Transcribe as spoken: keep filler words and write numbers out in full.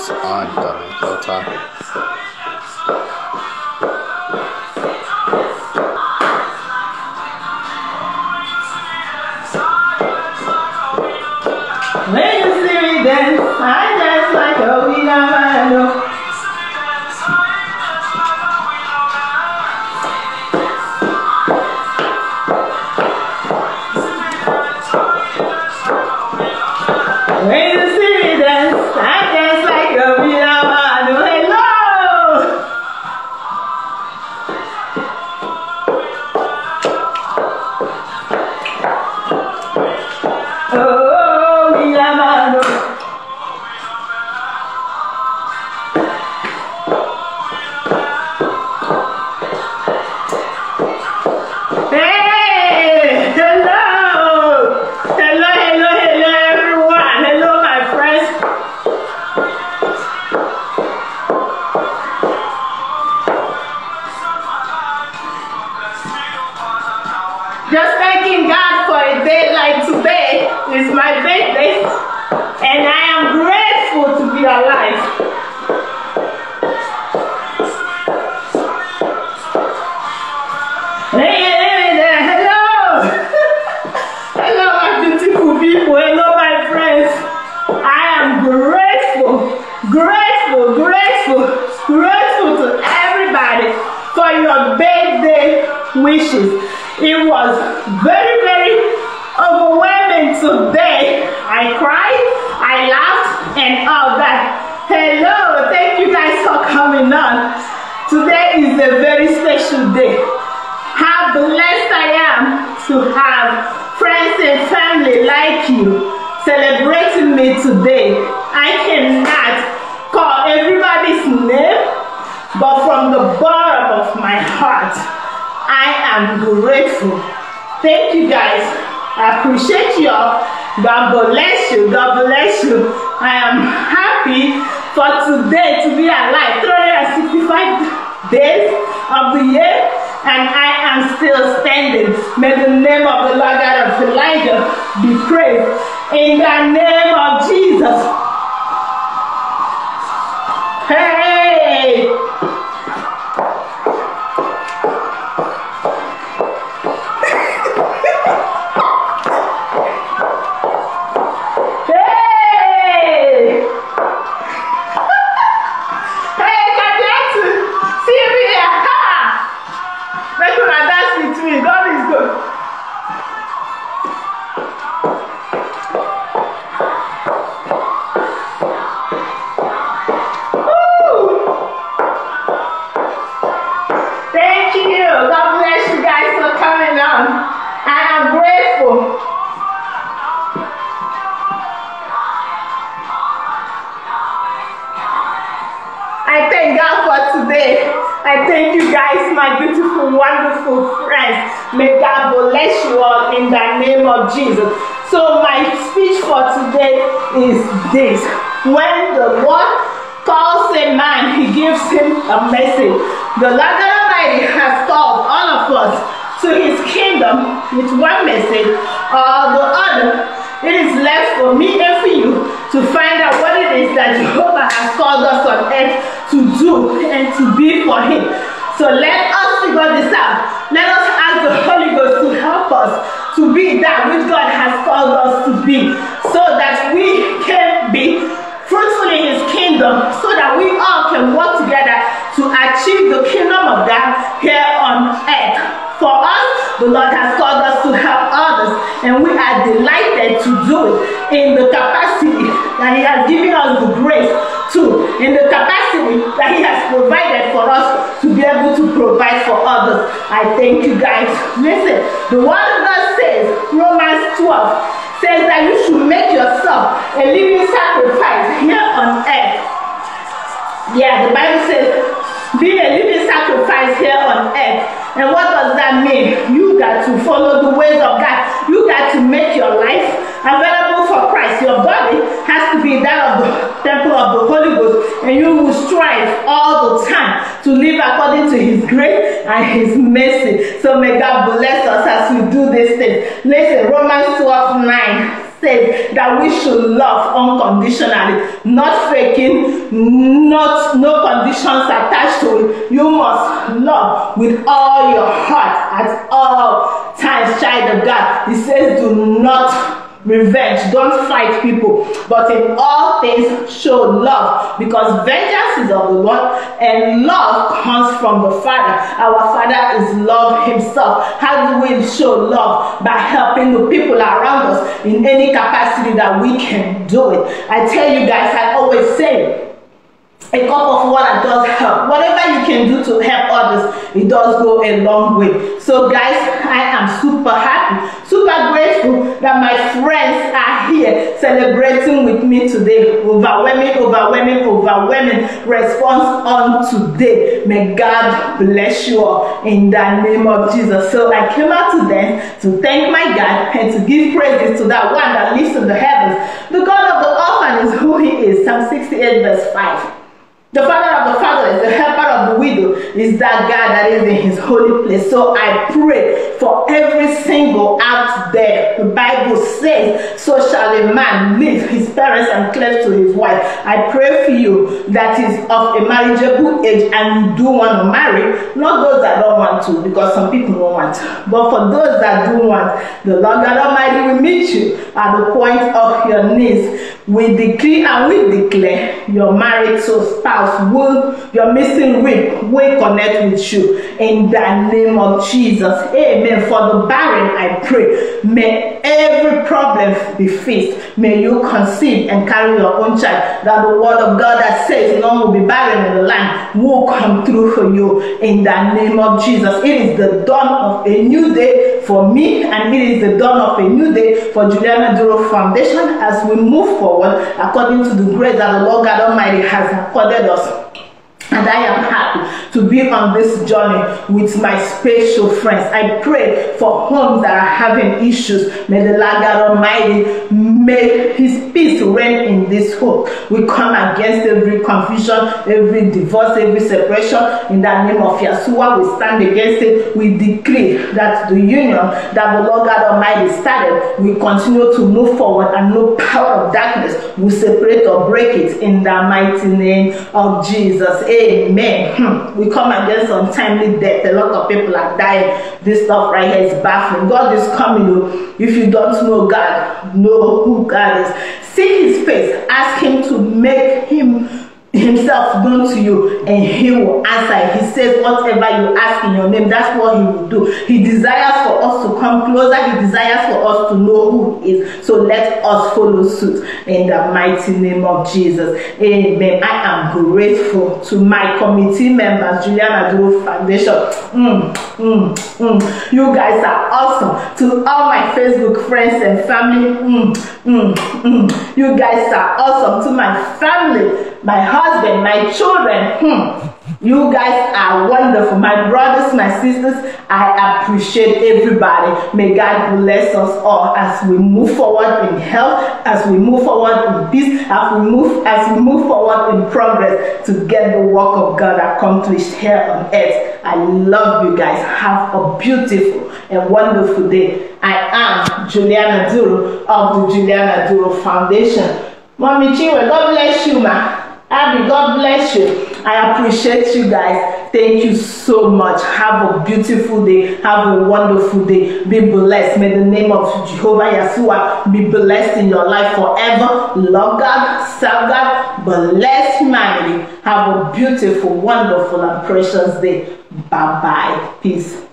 It's on, darling. Go time. When you see me dance, I dance like a winner. When you see me dance, I dance like a winner. Hello. Oh, winner. Hey, hello. Hello, hello, hello, everyone. Hello, my friends. Just thanking God for a day like today. It's my birthday, and I am grateful to be alive. Hey, hey, hey, hello. Hello, my beautiful people. Hello, my friends. I am grateful, grateful, grateful, grateful to everybody for your birthday wishes. It was very, very overwhelming today. I cried, I laughed, and all that. Hello, thank you guys for coming on. Today is a very special day. How blessed I am to have friends and family like you celebrating me today. I cannot call everybody's name, but from the bottom of my heart, I am grateful. Thank you guys. I appreciate you all. God bless you. God bless you. I am happy for today to be alive. three hundred sixty-five days of the year, and I am still standing. May the name of the Lord God of Elijah be praised. In the name of Jesus. Hey! I thank God for today. I thank you guys, my beautiful, wonderful friends. May God bless you all in the name of Jesus. So my speech for today is this. When the Lord calls a man, he gives him a message. The Lord God Almighty has called all of us to his kingdom with one message or the other. It is left for me and for you to find out what it is that Jehovah has called us on earth to do and to be for him. So let us figure this out. Let us ask the Holy Ghost to help us to be that which God has called us to be, so that we can be fruitful in his kingdom, so that we all can work together to achieve the kingdom of God here on earth. For us, the Lord has called us to help others, and we are delighted to do it in the capacity that he has given us the grace to, in the capacity that he has provided for us to be able to provide for others. I thank you guys. Listen, the word of God says, Romans twelve, says that you should make yourself a living sacrifice here on earth. Yeah, the Bible says, be a living sacrifice here on earth. And what does that mean? You got to follow the ways of God. You got to make your life available for Christ. Your body has to be that of the temple of the Holy Ghost, and you will strive all the time to live according to his grace and his mercy. So may God bless us as we do this thing. Listen, Romans twelve nine says that we should love unconditionally, not faking, not no conditions attached to it. You must love with all your heart at all times, child of God. He says, do not revenge, don't fight people, but in all things show love, because vengeance is of the Lord and love comes from the Father. Our Father is love himself. How do we show love? By helping the people around us in any capacity that we can do it. I tell you guys, I always say, a cup of water does help. Whatever you can do to help others, it does go a long way. So guys, I am super happy, super grateful that my friends are here celebrating with me today. Overwhelming, overwhelming, overwhelming response on today. May God bless you all in the name of Jesus. So I came out to dance, to thank my God, and to give praises to that one that lives in the heavens. The God of the orphan is who he is. Psalm sixty-eight verse five. The father of the fatherless, the helper of the widow, is that God that is in his holy place. So I pray for every single out there. The Bible says, so shall a man leave his parents and cleave to his wife. I pray for you that is of a marriageable age and you do want to marry, not those that don't want to, because some people don't want, but for those that do want, the Lord God Almighty will meet you at the point of your needs. We decree and we declare your married soul spouse will, your missing rib will connect with you in the name of Jesus. Amen. For the barren, I pray, may every problem be fixed. May you conceive and carry your own child. That the word of God that says none will be barren in the land will come through for you in the name of Jesus. It is the dawn of a new day for me, and it is the dawn of a new day for Juliana Duro Foundation as we move forward according to the grace that the Lord God Almighty has accorded us. And I am happy to be on this journey with my special friends. I pray for homes that are having issues. May the Lord God Almighty make his peace reign in this home. We come against every confusion, every divorce, every separation. In the name of Yeshua, we stand against it. We decree that the union that the Lord God Almighty started will continue to move forward, and no power of darkness will separate or break it in the mighty name of Jesus. Amen. Hmm. We come against untimely death. A lot of people are dying. This stuff right here is baffling. God is coming. If you don't know God, know who God is. Seek his face. Ask him to make him himself known to you, and he will answer. He says whatever you ask in your name, that's what he will do. He desires for us to come closer. He desires for us to know who he is. So let us follow suit in the mighty name of Jesus. Amen. I am grateful to my committee members, Juliana Duro Foundation. Mm, mm, mm. You guys are awesome. To all my Facebook friends and family, mm, mm, mm. You guys are awesome. To my family, my husband, my children, hmm. You guys are wonderful. My brothers, my sisters, I appreciate everybody. May God bless us all as we move forward in health, as we move forward in peace, as we move, as we move forward in progress to get the work of God accomplished here on earth. I love you guys. Have a beautiful and wonderful day. I am Juliana Duro of the Juliana Duro Foundation. Mommy Chinwe, God bless you, ma. Abby, God bless you. I appreciate you guys. Thank you so much. Have a beautiful day. Have a wonderful day. Be blessed. May the name of Jehovah Yeshua be blessed in your life forever. Love God, serve God, bless humanity. Have a beautiful, wonderful, and precious day. Bye-bye. Peace.